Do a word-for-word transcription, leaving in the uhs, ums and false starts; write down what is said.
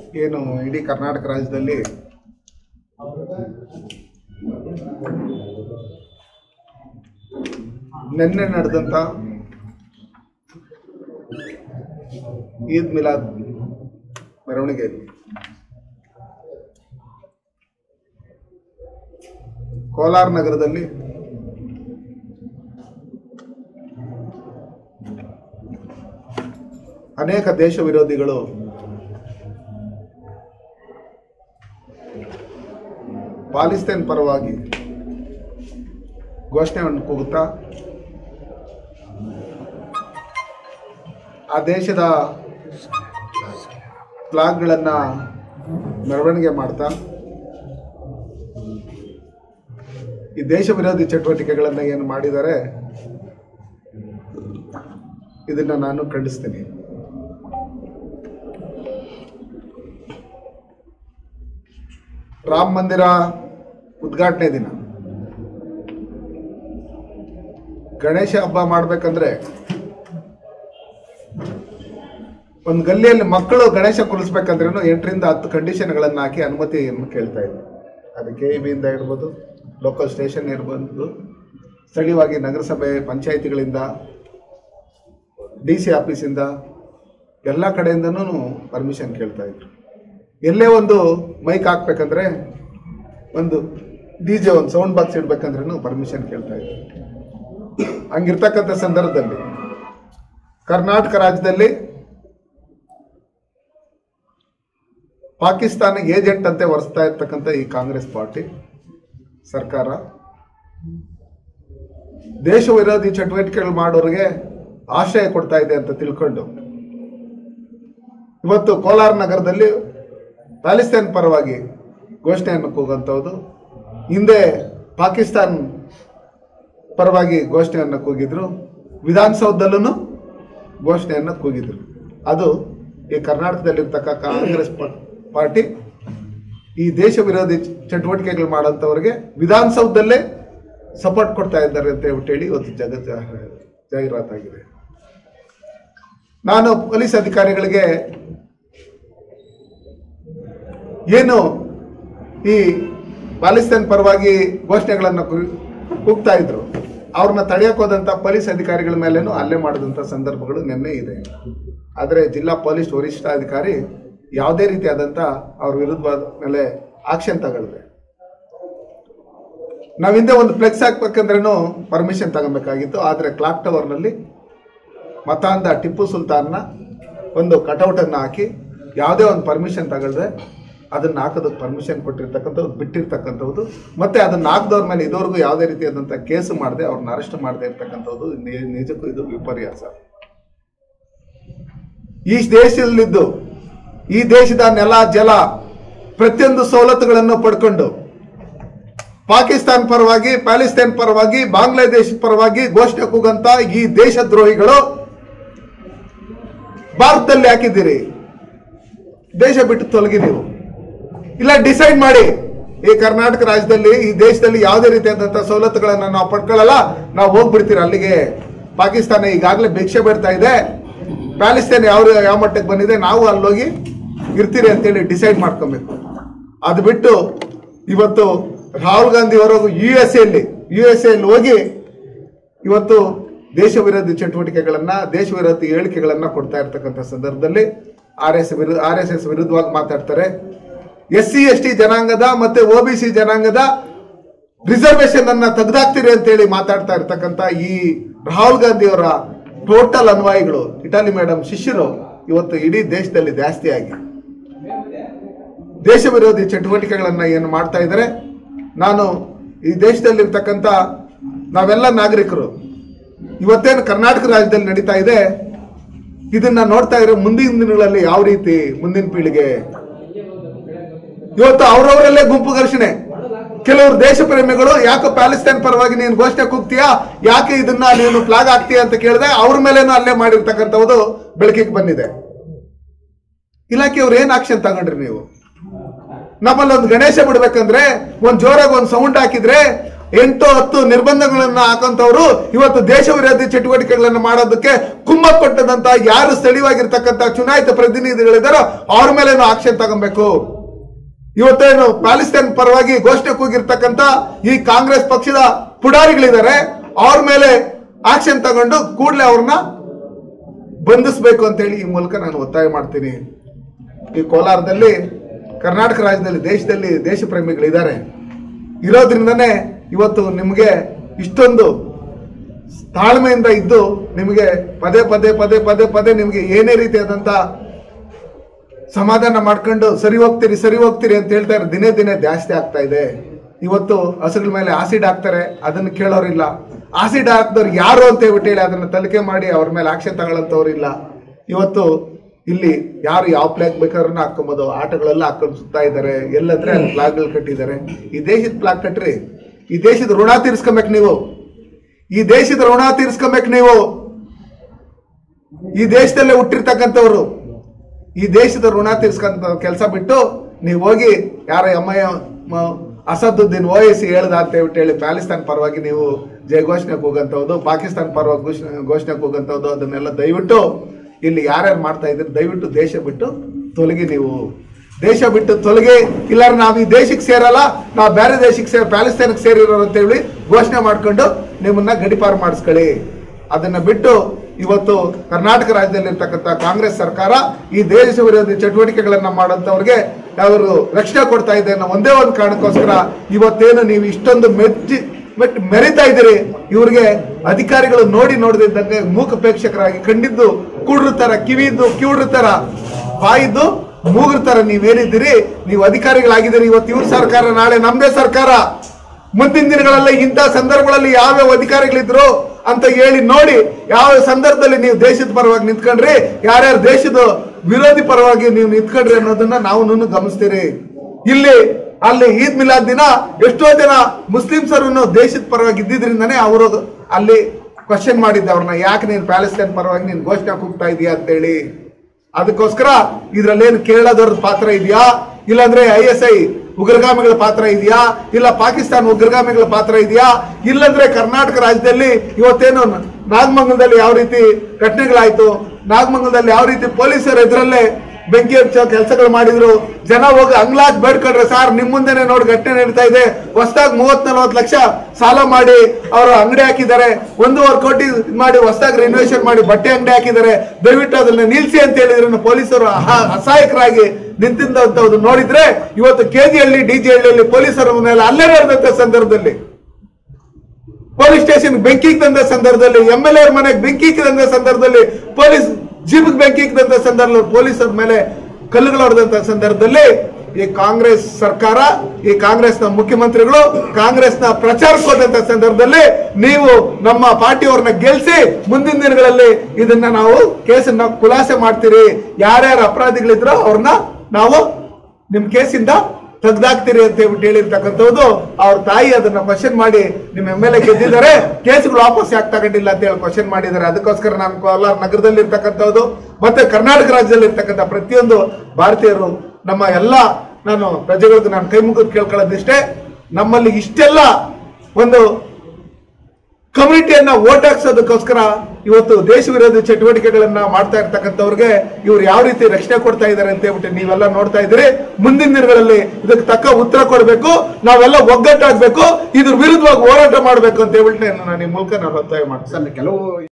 ಏನು ಇಡೀ ಕರ್ನಾಟಕ ರಾಜ್ಯದಲ್ಲಿ ನಿನ್ನೆ ನಡೆದಂಥ ಈದ್ ಮಿಲಾದ್ ಮೆರವಣಿಗೆಯಲ್ಲಿ ಕೋಲಾರ ನಗರದಲ್ಲಿ ಅನೇಕ ದೇಶ ವಿರೋಧಿಗಳು ಪಾಲಿಸ್ತೀನ್ ಪರವಾಗಿ ಘೋಷಣೆಯನ್ನು ಕೂಗುತ್ತಾ ಆ ದೇಶದ ಫ್ಲಾಗ್ಗಳನ್ನು ಮೆರವಣಿಗೆ ಮಾಡ್ತಾ ಈ ದೇಶ ವಿರೋಧಿ ಚಟುವಟಿಕೆಗಳನ್ನು ಏನು ಮಾಡಿದ್ದಾರೆ ಇದನ್ನು ನಾನು ಖಂಡಿಸ್ತೀನಿ. ರಾಮ ಮಂದಿರ ಉದ್ಘಾಟನೆ ದಿನ ಗಣೇಶ ಹಬ್ಬ ಮಾಡಬೇಕಂದ್ರೆ ಒಂದು ಗಲ್ಲಿಯಲ್ಲಿ ಮಕ್ಕಳು ಗಣೇಶ ಕುಳಿಸ್ಬೇಕಂದ್ರೂ ಎಂಟರಿಂದ ಹತ್ತು ಕಂಡೀಷನ್ಗಳನ್ನು ಹಾಕಿ ಅನುಮತಿಯನ್ನು ಕೇಳ್ತಾ ಇದ್ರು. ಅದಕ್ಕೆ ಕೆ ಇ ಬಿಯಿಂದ ಇರ್ಬೋದು, ಲೋಕಲ್ ಸ್ಟೇಷನ್ ಇರ್ಬೋದು, ಸ್ಥಳೀಯವಾಗಿ ನಗರಸಭೆ ಪಂಚಾಯಿತಿಗಳಿಂದ, ಡಿ ಸಿ ಆಫೀಸಿಂದ ಎಲ್ಲ ಕಡೆಯಿಂದನೂ ಪರ್ಮಿಷನ್ ಕೇಳ್ತಾ ಇದ್ರು. ಎಲ್ಲೇ ಒಂದು ಮೈಕ್ ಹಾಕ್ಬೇಕಂದ್ರೆ, ಒಂದು ಡಿ ಜೆ ಒಂದು ಸೌಂಡ್ ಬಾಕ್ಸ್ ಇಡ್ಬೇಕಂದ್ರೂ ಪರ್ಮಿಷನ್ ಕೇಳ್ತಾ ಇದ್ರು. ಹಂಗಿರ್ತಕ್ಕಂಥ ಸಂದರ್ಭದಲ್ಲಿ ಕರ್ನಾಟಕ ರಾಜ್ಯದಲ್ಲಿ ಪಾಕಿಸ್ತಾನ ಏಜೆಂಟ್ ಅಂತೆ ವರ್ಸ್ತಾ ಇರ್ತಕ್ಕಂಥ ಈ ಕಾಂಗ್ರೆಸ್ ಪಾರ್ಟಿ ಸರ್ಕಾರ ದೇಶ ವಿರೋಧಿ ಚಟುವಟಿಕೆಗಳು ಮಾಡೋರಿಗೆ ಆಶ್ರಯ ಕೊಡ್ತಾ ಇದೆ ಅಂತ ತಿಳ್ಕೊಂಡು ಇವತ್ತು ಕೋಲಾರ ನಗರದಲ್ಲಿ ಪ್ಯಾಲೆಸ್ತೈನ್ ಪರವಾಗಿ ಘೋಷಣೆಯನ್ನು ಕೂಗುವಂಥದ್ದು, ಹಿಂದೆ ಪಾಕಿಸ್ತಾನ್ ಪರವಾಗಿ ಘೋಷಣೆಯನ್ನು ಕೂಗಿದ್ರು, ವಿಧಾನಸೌಧದಲ್ಲೂ ಘೋಷಣೆಯನ್ನು ಕೂಗಿದ್ರು. ಅದು ಈ ಕರ್ನಾಟಕದಲ್ಲಿರ್ತಕ್ಕ ಕಾಂಗ್ರೆಸ್ ಪಾರ್ಟಿ ಈ ದೇಶ ವಿರೋಧಿ ಚಟುವಟಿಕೆಗಳು ಮಾಡೋಂಥವ್ರಿಗೆ ವಿಧಾನಸೌಧದಲ್ಲೇ ಸಪೋರ್ಟ್ ಕೊಡ್ತಾ ಇದ್ದಾರೆ ಅಂತ ಹೇಳಿ ಇವತ್ತು ಜಗತ್ ಜಾಹೀರಾತಾಗಿದೆ. ನಾನು ಪೊಲೀಸ್ ಅಧಿಕಾರಿಗಳಿಗೆ ಏನು ಈ ಪಾಲಿಸ್ತಾನ್ ಪರವಾಗಿ ಘೋಷಣೆಗಳನ್ನು ಕೂಗ್ತಾ ಇದ್ರು, ಅವ್ರನ್ನ ತಡೆಯಕ್ಕೆ ಹೋದಂಥ ಪೊಲೀಸ್ ಅಧಿಕಾರಿಗಳ ಮೇಲೇನೂ ಹಲ್ಲೆ ಮಾಡಿದಂಥ ಸಂದರ್ಭಗಳು ನಿನ್ನೆ ಇದೆ. ಆದರೆ ಜಿಲ್ಲಾ ಪೊಲೀಸ್ ವರಿಷ್ಠಾಧಿಕಾರಿ ಯಾವುದೇ ರೀತಿಯಾದಂಥ ಅವ್ರ ವಿರುದ್ಧವಾದ ಮೇಲೆ ಆಕ್ಷನ್ ತಗೊಳ್ಳಿದೆ. ನಾವು ಹಿಂದೆ ಒಂದು ಫ್ಲೆಕ್ಸ್ ಹಾಕ್ಬೇಕಂದ್ರೂ ಪರ್ಮಿಷನ್ ತಗೊಬೇಕಾಗಿತ್ತು. ಆದರೆ ಕ್ಲಾಕ್ ಟವರ್ನಲ್ಲಿ ಮತಾಂಧ ಟಿಪ್ಪು ಸುಲ್ತಾನ್ನ ಒಂದು ಕಟೌಟನ್ನು ಹಾಕಿ ಯಾವುದೇ ಒಂದು ಪರ್ಮಿಷನ್ ತಗೊಳ್ದೆ ಅದನ್ನು ಹಾಕೋದಕ್ಕೆ ಪರ್ಮಿಷನ್ ಕೊಟ್ಟಿರ್ತಕ್ಕಂಥದ್ದು, ಬಿಟ್ಟಿರ್ತಕ್ಕಂಥದ್ದು, ಮತ್ತು ಅದನ್ನು ಹಾಕಿದವ್ರ ಮೇಲೆ ಇದುವರೆಗೂ ಯಾವುದೇ ರೀತಿಯಾದಂಥ ಕೇಸು ಮಾಡದೆ ಅವ್ರನ್ನ ಅರೆಸ್ಟ್ ಮಾಡದೆ ಇರ್ತಕ್ಕಂಥದ್ದು ನಿಜಕ್ಕೂ ಇದು ವಿಪರ್ಯಾಸ. ಈ ದೇಶದಲ್ಲಿದ್ದು ಈ ದೇಶದ ನೆಲ ಜಲ ಪ್ರತಿಯೊಂದು ಸವಲತ್ತುಗಳನ್ನು ಪಡ್ಕೊಂಡು ಪಾಕಿಸ್ತಾನ ಪರವಾಗಿ, ಪ್ಯಾಲೆಸ್ತೈನ್ ಪರವಾಗಿ, ಬಾಂಗ್ಲಾದೇಶ ಪರವಾಗಿ ಘೋಷಣೆ ಕೂಗಂತ ಈ ದೇಶದ್ರೋಹಿಗಳು ಭಾರತದಲ್ಲಿ ಹಾಕಿದ್ದೀರಿ. ದೇಶ ಬಿಟ್ಟು ತೊಲಗಿ, ನೀವು ಇಲ್ಲ ಡಿಸೈಡ್ ಮಾಡಿ ಈ ಕರ್ನಾಟಕ ರಾಜ್ಯದಲ್ಲಿ ಈ ದೇಶದಲ್ಲಿ ಯಾವುದೇ ರೀತಿಯಾದಂಥ ಸವಲತ್ತುಗಳನ್ನು ನಾವು ಪಡ್ಕೊಳ್ಳಲ್ಲ, ನಾವು ಹೋಗ್ಬಿಡ್ತೀರಿ ಅಲ್ಲಿಗೆ. ಪಾಕಿಸ್ತಾನ ಈಗಾಗಲೇ ಭಿಕ್ಷೆ ಬೇಡ್ತಾ ಇದೆ, ಪ್ಯಾಲೆಸ್ತೈನ್ ಯಾವ ಯಾವ ಮಟ್ಟಕ್ಕೆ ಬಂದಿದೆ, ನಾವು ಅಲ್ಲೋಗಿ ಇರ್ತೀರಿ ಅಂತೇಳಿ ಡಿಸೈಡ್ ಮಾಡ್ಕೊಬೇಕು. ಅದು ಬಿಟ್ಟು ಇವತ್ತು ರಾಹುಲ್ ಗಾಂಧಿ ಅವರು ಯು ಎಸ್ ಎಲ್ಲಿ ಯು ಎಸ್ ಎಲ್ಲಿ ಹೋಗಿ ಇವತ್ತು ದೇಶ ವಿರೋಧಿ ಚಟುವಟಿಕೆಗಳನ್ನ, ದೇಶ ವಿರೋಧಿ ಹೇಳಿಕೆಗಳನ್ನ ಕೊಡ್ತಾ ಇರ್ತಕ್ಕಂಥ ಸಂದರ್ಭದಲ್ಲಿ ಆರ್ ಎಸ್ ವಿರುದ್ಧ ಆರ್ ಎಸ್ ಎಸ್ ವಿರುದ್ಧವಾಗಿ ಮಾತಾಡ್ತಾರೆ. ಎಸ್ ಸಿ ಎಸ್ ಟಿ ಜನಾಂಗದ ಮತ್ತೆ ಒ ಬಿ ಸಿ ಜನಾಂಗದ ರಿಸರ್ವೇಶನ್ ಅನ್ನ ತೆಗೆದಾಕ್ತೀರಿ ಅಂತೇಳಿ ಮಾತಾಡ್ತಾ ಇರ್ತಕ್ಕಂಥ ಈ ರಾಹುಲ್ ಗಾಂಧಿ ಅವರ ಟೋಟಲ್ ಅನ್ವಾಯಿಗಳು, ಇಟಾಲಿ ಮೇಡಮ್ ಶಿಷ್ಯರು ಇವತ್ತು ಇಡೀ ದೇಶದಲ್ಲಿ ಜಾಸ್ತಿ ಆಗಿ ದೇಶ ವಿರೋಧಿ ಚಟುವಟಿಕೆಗಳನ್ನ ಏನು ಮಾಡ್ತಾ ಇದ್ದಾರೆ. ನಾನು ಈ ದೇಶದಲ್ಲಿರ್ತಕ್ಕಂಥ ನಾವೆಲ್ಲ ನಾಗರಿಕರು ಇವತ್ತೇನು ಕರ್ನಾಟಕ ರಾಜ್ಯದಲ್ಲಿ ನಡೀತಾ ಇದೆ, ಇದನ್ನ ನೋಡ್ತಾ ಇರೋ ಮುಂದಿನ ದಿನಗಳಲ್ಲಿ ಯಾವ ರೀತಿ ಮುಂದಿನ ಪೀಳಿಗೆ ಇವತ್ತು ಅವರವರಲ್ಲೇ ಗುಂಪು ಘರ್ಷಣೆ. ಕೆಲವರು ದೇಶ ಪ್ರೇಮಿಗಳು ಯಾಕೆ ಪ್ಯಾಲೆಸ್ತೈನ್ ಪರವಾಗಿ ನೀನು ಘೋಷಣೆ ಕೂಗ್ತೀಯಾ, ಯಾಕೆ ಇದನ್ನ ನೀನು ಫ್ಲಾಗ್ ಹಾಕ್ತೀಯ ಅಂತ ಕೇಳಿದೆ, ಅವ್ರ ಮೇಲೇನೂ ಅಲ್ಲೇ ಮಾಡಿರ್ತಕ್ಕಂಥದ್ದು ಬೆಳಕಿಗೆ ಬಂದಿದೆ. ಇಲಾಖೆಯವ್ರು ಏನ್ ಆಕ್ಷನ್ ತಗೊಂಡ್ರಿ ನೀವು? ನಮ್ಮಲ್ಲಿ ಒಂದು ಗಣೇಶ ಬಿಡ್ಬೇಕಂದ್ರೆ ಒಂದ್ ಜೋರಾಗಿ ಒಂದು ಸೌಂಡ್ ಹಾಕಿದ್ರೆ ಎಂಟು ಹತ್ತು ನಿರ್ಬಂಧಗಳನ್ನ ಹಾಕಂತವ್ರು ಇವತ್ತು ದೇಶ ವಿರೋಧಿ ಚಟುವಟಿಕೆಗಳನ್ನ ಮಾಡೋದಕ್ಕೆ ಕುಮ್ಮ ಕೊಟ್ಟದಂತ ಯಾರು ಸ್ಥಳೀಯವಾಗಿರ್ತಕ್ಕಂಥ ಚುನಾಯಿತ ಪ್ರತಿನಿಧಿಗಳಿದಾರೋ ಅವ್ರ ಮೇಲೆ ಆಕ್ಷನ್ ತಗೊಬೇಕು. ಇವತ್ತೇನು ಪ್ಯಾಲೆಸ್ತೈನ್ ಪರವಾಗಿ ಘೋಷಣೆ ಕೂಗಿರ್ತಕ್ಕಂಥ ಈ ಕಾಂಗ್ರೆಸ್ ಪಕ್ಷದ ಪುಡಾರಿಗಳಿದ್ದಾರೆ, ಅವ್ರ ಮೇಲೆ ಆಕ್ಷನ್ ತಗೊಂಡು ಕೂಡಲೇ ಅವ್ರನ್ನ ಬಂಧಿಸಬೇಕು ಅಂತೇಳಿ ಈ ಮೂಲಕ ನಾನು ಒತ್ತಾಯ ಮಾಡ್ತೀನಿ. ಈ ಕೋಲಾರದಲ್ಲಿ, ಕರ್ನಾಟಕ ರಾಜ್ಯದಲ್ಲಿ, ದೇಶದಲ್ಲಿ ದೇಶ ಪ್ರೇಮಿಗಳಿದ್ದಾರೆ. ಇರೋದ್ರಿಂದನೇ ಇವತ್ತು ನಿಮಗೆ ಇಷ್ಟೊಂದು ತಾಳ್ಮೆಯಿಂದ ಇದ್ದು ನಿಮಗೆ ಪದೇ ಪದೇ ಪದೇ ಪದೇ ಪದೇ ನಿಮಗೆ ಏನೇ ರೀತಿಯಾದಂಥ ಸಮಾಧಾನ ಮಾಡ್ಕೊಂಡು ಸರಿ ಹೋಗ್ತೀರಿ ಸರಿ ಹೋಗ್ತೀರಿ ಅಂತ ಹೇಳ್ತಾ ಇರೋ ದಿನೇ ದಿನೇ ಜಾಸ್ತಿ ಆಗ್ತಾ ಇದೆ. ಇವತ್ತು ಹಸುಗಳ ಮೇಲೆ ಆಸಿಡ್ ಹಾಕ್ತಾರೆ, ಅದನ್ನು ಕೇಳೋರಿಲ್ಲ. ಆಸಿಡ್ ಹಾಕ್ದವ್ರು ಯಾರು ಅಂತ ಹೇಳ್ಬಿಟ್ಟು ಹೇಳಿ ಅದನ್ನು ತನಿಖೆ ಮಾಡಿ ಅವ್ರ ಮೇಲೆ ಆಕ್ಷನ್ ತಗೊಳ್ಳೋಂಥವ್ರಿಲ್ಲ. ಇವತ್ತು ಇಲ್ಲಿ ಯಾರು ಯಾವ ಫ್ಲಾಗ್ ಬೇಕಾದ್ರೂ ಹಾಕೊಂಬೋದು, ಆಟಗಳೆಲ್ಲ ಹಾಕೊಂಡು ಸುತ್ತಾ ಇದ್ದಾರೆ, ಎಲ್ಲಂದ್ರೆ ಅಲ್ಲಿ ಫ್ಲಾಗ್ಗಳು ಕಟ್ಟಿದ್ದಾರೆ. ಈ ದೇಶದ ಫ್ಲಾಗ್ ಕಟ್ಟ್ರಿ, ಈ ದೇಶದ ಋಣ ತೀರ್ಸ್ಕೊಬೇಕು ನೀವು, ಈ ದೇಶದ ಋಣ ತೀರ್ಸ್ಕೊಬೇಕು ನೀವು. ಈ ದೇಶದಲ್ಲೇ ಹುಟ್ಟಿರ್ತಕ್ಕಂಥವ್ರು ಈ ದೇಶದ ಋಣ ತೀರ್ಸ್ಕೊಂತ ಕೆಲಸ ಬಿಟ್ಟು ನೀವು ಹೋಗಿ ಯಾರ ಎಂ ಐ ಅಸದುದ್ದೀನ್ ಓವೈಸಿ ಹೇಳ್ದ ಅಂತ ಹೇಳ್ಬಿಟ್ಟು ಹೇಳಿ ಪ್ಯಾಲೆಸ್ತೈನ್ ಪರವಾಗಿ ನೀವು ಜಯ ಘೋಷಣೆಗೆ ಹೋಗಂತವ್ದು, ಪಾಕಿಸ್ತಾನ ಪರವಾಗಿ ಘೋಷಣೆ ಘೋಷಣೆಗೆ ಹೋಗಂತವ್ದು, ಅದನ್ನೆಲ್ಲ ದಯವಿಟ್ಟು ಇಲ್ಲಿ ಯಾರ್ಯಾರು ಮಾಡ್ತಾ ಇದ್ದೀರಿ ದಯವಿಟ್ಟು ದೇಶ ಬಿಟ್ಟು ತೊಲಗಿ. ನೀವು ದೇಶ ಬಿಟ್ಟು ತೊಲಗಿ, ಇಲ್ಲ ನಾವು ಈ ದೇಶಕ್ಕೆ ಸೇರಲ್ಲ, ನಾವು ಬೇರೆ ದೇಶಕ್ಕೆ ಸೇರಿ ಪ್ಯಾಲೆಸ್ತೈನ್ಗೆ ಸೇರಿರೋರು ಅಂತ ಹೇಳಿ ಘೋಷಣೆ ಮಾಡ್ಕೊಂಡು ನಿಮ್ಮನ್ನ ಗಡಿಪಾರು ಮಾಡಿಸ್ಕೊಳ್ಳಿ. ಅದನ್ನ ಬಿಟ್ಟು ಇವತ್ತು ಕರ್ನಾಟಕ ರಾಜ್ಯದಲ್ಲಿ ಇರ್ತಕ್ಕಂಥ ಕಾಂಗ್ರೆಸ್ ಸರ್ಕಾರ ಈ ದೇಶ ವಿರೋಧಿ ಚಟುವಟಿಕೆಗಳನ್ನ ಮಾಡೋಂಥವ್ರಿಗೆ ಅವರು ರಕ್ಷಣೆ ಕೊಡ್ತಾ ಇದೆ ಅನ್ನೋ ಒಂದೇ ಒಂದು ಕಾರಣಕ್ಕೋಸ್ಕರ ಇವತ್ತೇನು ನೀವು ಇಷ್ಟೊಂದು ಮೆಚ್ಚಿ ಮೆಟ್ ಮೆರಿತಾ ಇದ್ದೀರಿ, ಇವ್ರಿಗೆ ಅಧಿಕಾರಿಗಳು ನೋಡಿ ನೋಡದಿದ್ದಂಗೆ ಮೂಕ ಪ್ರೇಕ್ಷಕರಾಗಿ ಕಂಡಿದ್ದು ಕೂಡ್ರ ತರ, ಕಿವಿದ್ದು ಕಿವುಡ್ರ ತರ, ಬಾಯಿದ್ದು ಮೂಗ್ರ ತರ ನೀವೇನಿದ್ದೀರಿ, ನೀವು ಅಧಿಕಾರಿಗಳಾಗಿದ್ದೀರಿ. ಇವತ್ತು ಇವ್ರ ಸರ್ಕಾರ, ನಾಳೆ ನಮ್ದೇ ಸರ್ಕಾರ. ಮುಂದಿನ ದಿನಗಳಲ್ಲಿ ಇಂಥ ಸಂದರ್ಭಗಳಲ್ಲಿ ಯಾವ್ಯಾವ ಅಧಿಕಾರಿಗಳಿದ್ರು ಅಂತ ಹೇಳಿ ನೋಡಿ, ಯಾವ ಸಂದರ್ಭದಲ್ಲಿ ನೀವು ದೇಶದ ಪರವಾಗಿ ನಿಂತ್ಕೊಂಡ್ರಿ, ಯಾರ್ಯಾರು ದೇಶದ ವಿರೋಧಿ ಪರವಾಗಿ ನೀವು ನಿಂತ್ಕೊಂಡ್ರಿ ಅನ್ನೋದನ್ನ ನಾವು ಗಮನಿಸ್ತೀರಿ. ಇಲ್ಲಿ ಅಲ್ಲಿ ಈದ್ ಮಿಲಾದ್ ದಿನ ಎಷ್ಟೋ ಜನ ಮುಸ್ಲಿಮ್ಸರನ್ನು ದೇಶದ ಪರವಾಗಿ ಇದ್ದಿದ್ರಿಂದನೇ ಅವರು ಅಲ್ಲಿ ಕ್ವಶನ್ ಮಾಡಿದ್ದೆ ಅವ್ರನ್ನ, ಯಾಕೆ ನೀನು ಪ್ಯಾಲೆಸ್ತೈನ್ ಪರವಾಗಿ ನೀನು ಘೋಷಣೆ ಕೂಗ್ತಾ ಇದೀಯಾ ಅಂತೇಳಿ. ಅದಕ್ಕೋಸ್ಕರ ಇದ್ರಲ್ಲೇನು ಕೇರಳದವ್ರ ಪಾತ್ರ ಇದೆಯಾ, ಇಲ್ಲಾಂದ್ರೆ ಐ ಎಸ್ ಐ ಉಗ್ರಗಾಮಿಗಳ ಪಾತ್ರ ಇದೆಯಾ, ಇಲ್ಲ ಪಾಕಿಸ್ತಾನ ಉಗ್ರಗಾಮಿಗಳ ಪಾತ್ರ ಇದೆಯಾ, ಇಲ್ಲಂದ್ರೆ ಕರ್ನಾಟಕ ರಾಜ್ಯದಲ್ಲಿ ಇವತ್ತೇನು ನಾಗಮಂಗಲದಲ್ಲಿ ಯಾವ ರೀತಿ ಘಟನೆಗಳಾಯ್ತು, ನಾಗಮಂಗಲದಲ್ಲಿ ಯಾವ ರೀತಿ ಪೊಲೀಸರು ಎದುರಲ್ಲೇ ಬೆಂಕಿ ಹಚ್ಚೋ ಕೆಲಸಗಳು ಮಾಡಿದ್ರು, ಜನ ಹೋಗಿ ಅಂಗ್ಲಾಕ್ ಬೇಡ್ಕೊಂಡ್ರೆ ಸಾರ್ ನಿಮ್ ಮುಂದೆನೆ ನೋಡಿ ಘಟನೆ ನಡೀತಾ ಇದೆ, ಹೊಸದಾಗಿ ಮೂವತ್ ನಲ್ವತ್ತು ಲಕ್ಷ ಸಾಲ ಮಾಡಿ ಅವರು ಅಂಗಡಿ ಹಾಕಿದ್ದಾರೆ, ಒಂದೂವರೆ ಕೋಟಿ ಮಾಡಿ ಹೊಸದಾಗಿ ರಿನೋವೇಷನ್ ಮಾಡಿ ಬಟ್ಟೆ ಅಂಗಡಿ ಹಾಕಿದ್ದಾರೆ, ದಯವಿಟ್ಟು ಅದನ್ನ ನಿಲ್ಸಿ ಅಂತ ಹೇಳಿದ್ರು ಪೊಲೀಸರು ಅಸಹಾಯಕರಾಗಿ ನಿಂತಿದ್ದಂಥದ್ದು ನೋಡಿದ್ರೆ, ಇವತ್ತು ಕೆಜಿಹಳ್ಳಿ ಡಿಜಿಹಳ್ಳಿಯಲ್ಲಿ ಪೊಲೀಸರ ಮೇಲೆ ಹಲ್ಲೆ ನಡೆದಂತ ಸಂದರ್ಭದಲ್ಲಿ, ಪೊಲೀಸ್ ಸ್ಟೇಷನ್ ಬೆಂಕಿ ತಂದ ಸಂದರ್ಭದಲ್ಲಿ, ಎಂ ಎಲ್ ಎ ಮನೆಗೆ ಬೆಂಕಿ ತಂದ ಸಂದರ್ಭದಲ್ಲಿ, ಪೊಲೀಸ್ ಜೀಪ್ ಬೆಂಕಿ ಇಕ್ಕದಂತ ಸಂದರ್ಭದಲ್ಲಿ, ಪೊಲೀಸರ ಮೇಲೆ ಕಲ್ಲುಗಳು ಹೊಡೆದಂತ ಸಂದರ್ಭದಲ್ಲಿ ಈ ಕಾಂಗ್ರೆಸ್ ಸರ್ಕಾರ, ಈ ಕಾಂಗ್ರೆಸ್ನ ಮುಖ್ಯಮಂತ್ರಿಗಳು ಕಾಂಗ್ರೆಸ್ನ ಪ್ರಚಾರಕ್ಕೆ ಹೋದಂತ ಸಂದರ್ಭದಲ್ಲಿ ನೀವು ನಮ್ಮ ಪಾರ್ಟಿಯವ್ರನ್ನ ಗೆಲ್ಸಿ ಮುಂದಿನ ದಿನಗಳಲ್ಲಿ ಇದನ್ನ ನಾವು ಕೇಸನ್ನ ಖುಲಾಸೆ ಮಾಡ್ತೀರಿ, ಯಾರ್ಯಾರು ಅಪರಾಧಿಗಳಿದ್ರೋ ಅವ್ರನ್ನ ನಾವು ನಿಮ್ ಕೇಸಿಂದ ತೆಗ್ದಾಕ್ತೀರಿ ಅಂತ ಹೇಳ್ಬಿಟ್ಟು ಹೇಳಿರ್ತಕ್ಕಂಥದ್ದು. ಅವ್ರ ತಾಯಿ ಅದನ್ನ ಕ್ವಶನ್ ಮಾಡಿ ನಿಮ್ ಎಮ್ ಎಲ್ ಎ ಗೆದ್ದಿದ್ದಾರೆ, ಕೇಸುಗಳು ವಾಪಸ್ ಯಾಕೆ ತಗೊಂಡಿಲ್ಲ ಅಂತ ಹೇಳಿ ಕ್ವಶನ್ ಮಾಡಿದ್ದಾರೆ. ಅದಕ್ಕೋಸ್ಕರ ನಾನು ಕೋಲಾರ ನಗರದಲ್ಲಿ ಇರ್ತಕ್ಕಂಥದ್ದು ಮತ್ತೆ ಕರ್ನಾಟಕ ರಾಜ್ಯದಲ್ಲಿ ಇರ್ತಕ್ಕಂಥ ಪ್ರತಿಯೊಂದು ಭಾರತೀಯರು, ನಮ್ಮ ಎಲ್ಲ ನಾನು ಪ್ರಜೆಗಳಿಗೆ ನಾನು ಕೈ ಮುಗಿದು ಕೇಳ್ಕೊಳ್ಳೋದಿಷ್ಟೇ, ನಮ್ಮಲ್ಲಿ ಇಷ್ಟೆಲ್ಲ ಒಂದು ಕಮ್ಯುನಿಟಿಯನ್ನ ಓಟ್ ಹಾಕ್ಸೋದಕ್ಕೋಸ್ಕರ ಇವತ್ತು ದೇಶ ವಿರೋಧಿ ಚಟುವಟಿಕೆಗಳನ್ನ ಮಾಡ್ತಾ ಇರ್ತಕ್ಕಂಥವ್ರಿಗೆ ಇವ್ರು ಯಾವ ರೀತಿ ರಕ್ಷಣೆ ಕೊಡ್ತಾ ಇದ್ದಾರೆ ಅಂತ ಹೇಳ್ಬಿಟ್ಟು ನೀವೆಲ್ಲ ನೋಡ್ತಾ ಇದ್ದೀರಿ. ಮುಂದಿನ ದಿನಗಳಲ್ಲಿ ಇದಕ್ಕೆ ತಕ್ಕ ಉತ್ತರ ಕೊಡಬೇಕು, ನಾವೆಲ್ಲ ಒಗ್ಗಟ್ಟಾಗಬೇಕು, ಇದ್ರ ವಿರುದ್ಧವಾಗಿ ಹೋರಾಟ ಮಾಡಬೇಕು ಅಂತ ಹೇಳ್ಬಿಟ್ಟು ನಾನು ಈ ಮೂಲಕ ನಾನು ಒತ್ತಾಯ ಮಾಡ್ತೀನಿ. ಕೆಲವು